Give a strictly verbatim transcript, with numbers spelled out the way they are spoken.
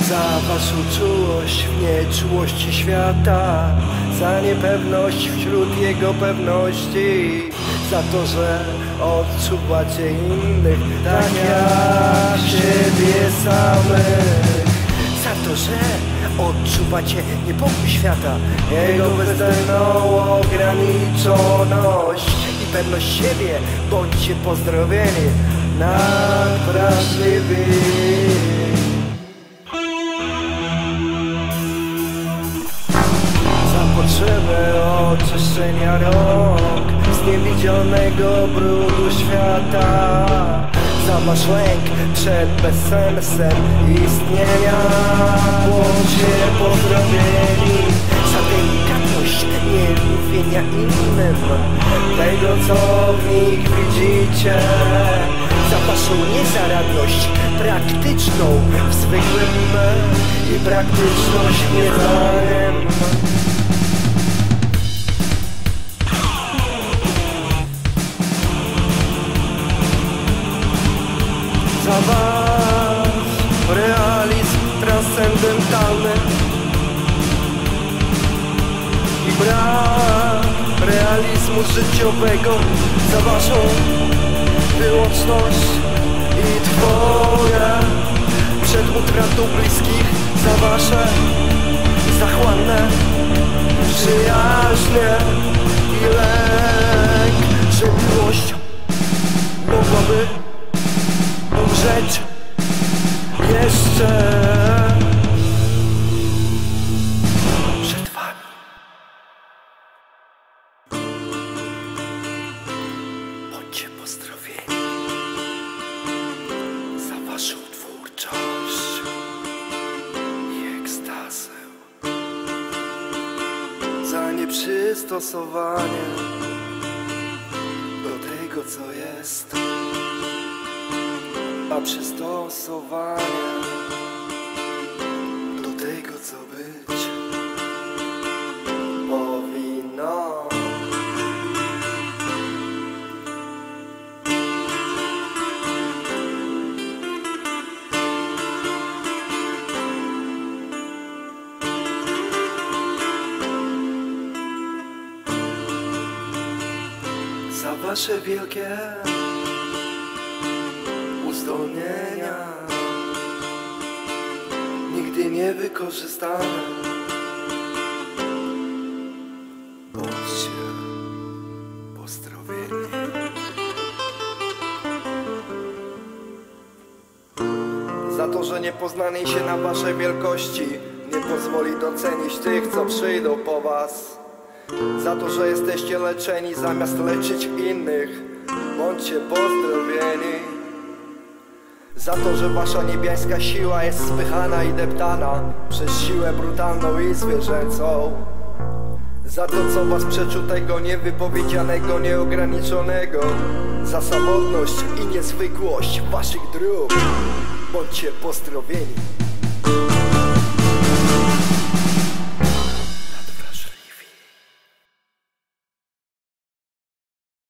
Za waszą czułość w nieczułości świata, za niepewność wśród jego pewności, za to, że odczuwacie innych tak jak siebie samych, za to, że odczuwacie niepokój świata, jego bezdenną ograniczoność i pewność siebie. Bądźcie pozdrowieni, nadwrażliwi. Potrzebę oczyszczenia rąk z niewidzialnego brudu świata, za wasz lęk przed bezsensem istnienia. Bądźcie pozdrowieni, za delikatność niemówienia innym tego, co w nich widzicie, za waszą niezaradność praktyczną w zwykłym i praktyczność w nieznanym. Za was realizm transcendentalny i brak realizmu życiowego, za waszą wyłączność i trwogę przed utratą bliskich, za wasze zachłanne przyjaźnie i lęk, że miłość mogłaby umrzeć jeszcze przed wami. Bądźcie pozdrowieni za waszą twórczość i ekstazę, za nieprzystosowanie do tego, co jest, a przystosowanie do tego, co być powinno. Za wasze wielkie uzdolnienia, nigdy nie wykorzystane. Bądźcie pozdrowieni. Za to, że niepoznanie się na waszej wielkości nie pozwoli docenić tych, co przyjdą po was. Za to, że jesteście leczeni zamiast leczyć innych. Bądźcie pozdrowieni. Za to, że wasza niebiańska siła jest spychana i deptana przez siłę brutalną i zwierzęcą. Za to, co was przeczutego, niewypowiedzianego, nieograniczonego. Za samotność i niezwykłość waszych dróg. Bądźcie pozdrowieni.